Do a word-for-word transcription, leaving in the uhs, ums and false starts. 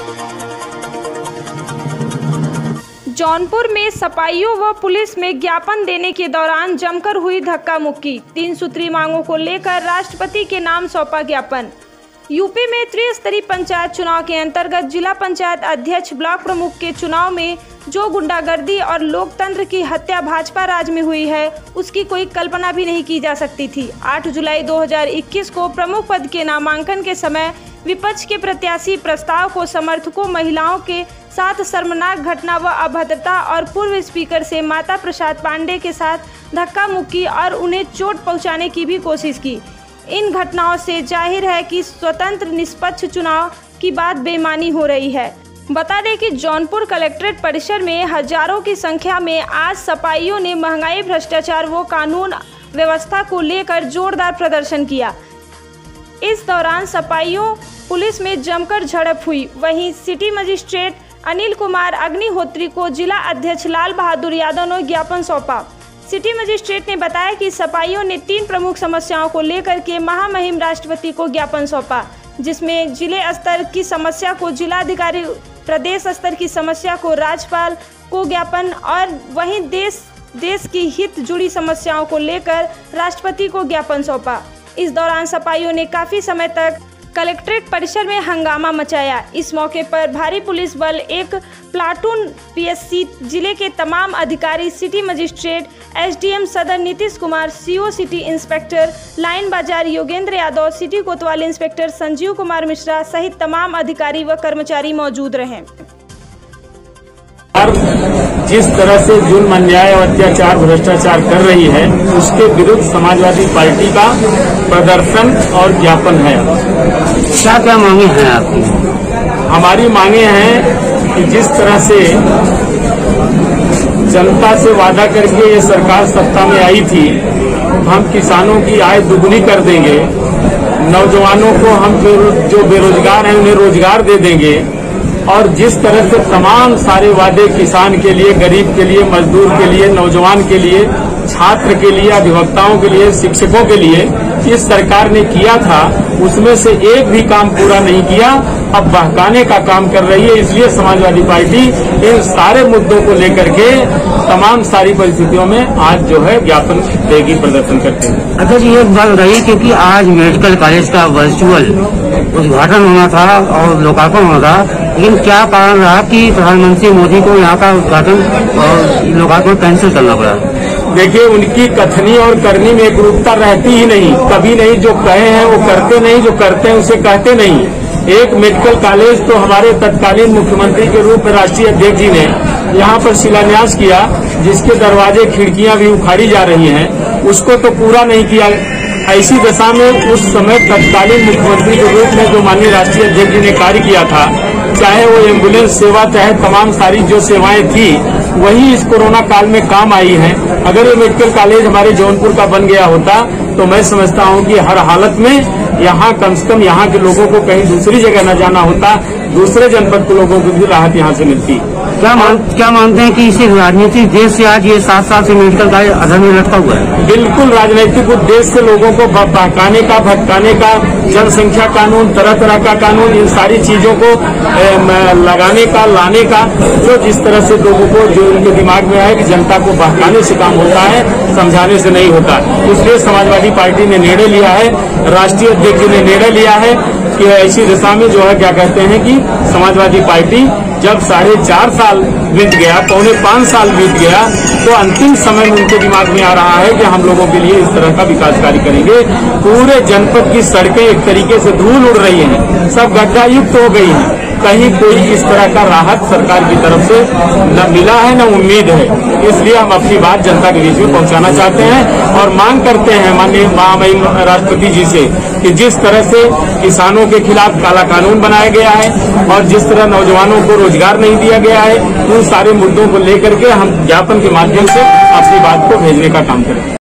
जौनपुर में सपाइयों व पुलिस में ज्ञापन देने के दौरान जमकर हुई धक्का मुक्की। तीन सूत्री मांगों को लेकर राष्ट्रपति के नाम सौंपा ज्ञापन। यूपी में त्रिस्तरीय पंचायत चुनाव के अंतर्गत जिला पंचायत अध्यक्ष, ब्लॉक प्रमुख के चुनाव में जो गुंडागर्दी और लोकतंत्र की हत्या भाजपा राज में हुई है, उसकी कोई कल्पना भी नहीं की जा सकती थी। आठ जुलाई दो हज़ार इक्कीस को प्रमुख पद के नामांकन के समय विपक्ष के प्रत्याशी प्रस्ताव को समर्थकों, महिलाओं के साथ शर्मनाक घटना व अभद्रता और पूर्व स्पीकर से माता प्रसाद पांडे के साथ धक्का मुक्की और उन्हें चोट पहुंचाने की भी कोशिश की। इन घटनाओं से जाहिर है कि स्वतंत्र निष्पक्ष चुनाव की बात बेईमानी हो रही है। बता दें कि जौनपुर कलेक्ट्रेट परिसर में हजारों की संख्या में आज सपाइयों ने महंगाई, भ्रष्टाचार व कानून व्यवस्था को लेकर जोरदार प्रदर्शन किया। इस दौरान सपाइयों पुलिस में जमकर झड़प हुई। वहीं सिटी मजिस्ट्रेट अनिल कुमार अग्निहोत्री को जिला अध्यक्ष लाल बहादुर यादव ने ज्ञापन सौंपा। सिटी मजिस्ट्रेट ने बताया कि सपाइयों ने तीन प्रमुख समस्याओं को लेकर के महामहिम राष्ट्रपति को ज्ञापन सौंपा, जिसमें जिले स्तर की समस्या को जिलाधिकारी, प्रदेश स्तर की समस्या को राज्यपाल को ज्ञापन और वहीं देश देश की हित जुड़ी समस्याओं को लेकर राष्ट्रपति को ज्ञापन सौंपा। इस दौरान सपाइयों ने काफी समय तक कलेक्ट्रेट परिसर में हंगामा मचाया। इस मौके पर भारी पुलिस बल, एक प्लाटून पीएससी, जिले के तमाम अधिकारी, सिटी मजिस्ट्रेट, एसडीएम सदर Nitish Kumar, CO city inspector line Bazar Yogendra Yadav, city कोतवाल इंस्पेक्टर संजीव कुमार मिश्रा सहित तमाम अधिकारी व कर्मचारी मौजूद रहे। जिस तरह से जुल्म, अन्याय और अत्याचार, भ्रष्टाचार कर रही है, उसके विरुद्ध समाजवादी पार्टी का प्रदर्शन और ज्ञापन है। क्या क्या मांगे हैं आपकी? हमारी मांगे हैं कि जिस तरह से जनता से वादा करके ये सरकार सत्ता में आई थी, हम किसानों की आय दुगनी कर देंगे, नौजवानों को हम जो बेरोजगार हैं उन्हें रोजगार दे देंगे, और जिस तरह से तमाम सारे वादे किसान के लिए, गरीब के लिए, मजदूर के लिए, नौजवान के लिए, छात्र के लिए, अधिवक्ताओं के लिए, शिक्षकों के लिए इस सरकार ने किया था, उसमें से एक भी काम पूरा नहीं किया, अब बहकाने का काम कर रही है। इसलिए समाजवादी पार्टी इन सारे मुद्दों को लेकर के तमाम सारी परिस्थितियों में आज जो है ज्ञापन देगी, प्रदर्शन करते हैं। अच्छा जी, एक बात बताइए, क्योंकि आज मेडिकल कॉलेज का वर्चुअल उद्घाटन होना था और लोकार्पण होना था, लेकिन क्या कारण रहा कि प्रधानमंत्री मोदी को यहाँ का उद्घाटन और लोकार्पण कैंसिल करना पड़ा? देखिए, उनकी कथनी और करनी में एक रूपता रहती ही नहीं, कभी नहीं। जो कहे हैं वो करते नहीं, जो करते हैं उसे कहते नहीं। एक मेडिकल कॉलेज तो हमारे तत्कालीन मुख्यमंत्री के रूप में राष्ट्रीय अध्यक्ष जी ने यहाँ पर शिलान्यास किया, जिसके दरवाजे, खिड़कियां भी उखाड़ी जा रही हैं, उसको तो पूरा नहीं किया। ऐसी दशा में उस समय तत्कालीन मुख्यमंत्री के रूप में जो माननीय राष्ट्रीय अध्यक्ष जी ने कार्य किया था, चाहे वो एम्बुलेंस सेवा, चाहे तमाम सारी जो सेवाएं थी, वही इस कोरोना काल में काम आई हैं। अगर ये मेडिकल कॉलेज हमारे जौनपुर का बन गया होता तो मैं समझता हूं कि हर हालत में यहाँ कम से कम यहाँ के लोगों को कहीं दूसरी जगह न जाना होता, दूसरे जनपद के लोगों को भी राहत यहाँ से मिलती। क्या मान, क्या मानते हैं कि इसी राजनीतिक देश से आज ये सात साल से मेडिकल कॉलेज अधर में लटका हुआ है? बिल्कुल, राजनीतिक उद्देश्य से लोगों को बहकाने का, भटकाने का, जनसंख्या कानून, तरह तरह का कानून, इन सारी चीजों को लगाने का, लाने का, जो जिस तरह से लोगों को, जो उनके दिमाग में है कि जनता को बहकाने से काम होता है, समझाने से नहीं होता। इसलिए समाजवादी पार्टी ने निर्णय लिया है, राष्ट्रीय अध्यक्ष ने निर्णय लिया है कि ऐसी दशा में जो है क्या कहते हैं कि समाजवादी पार्टी जब साढ़े चार साल बीत गया, पौने पांच साल बीत गया, तो अंतिम समय में उनके दिमाग में आ रहा है कि हम लोगों के लिए इस तरह का विकास कार्य करेंगे। पूरे जनपद की सड़कें एक तरीके से धूल उड़ रही हैं, सब गड्ढा युक्त हो गई हैं, कहीं कोई इस तरह का राहत सरकार की तरफ से न मिला है न उम्मीद है। इसलिए हम अपनी बात जनता के बीच में पहुंचाना चाहते हैं और मांग करते हैं माननीय महामहिम राष्ट्रपति जी से कि जिस तरह से किसानों के खिलाफ काला कानून बनाया गया है और जिस तरह नौजवानों को रोजगार नहीं दिया गया है, उन सारे मुद्दों को लेकर के हम ज्ञापन के माध्यम से अपनी बात को भेजने का काम करें।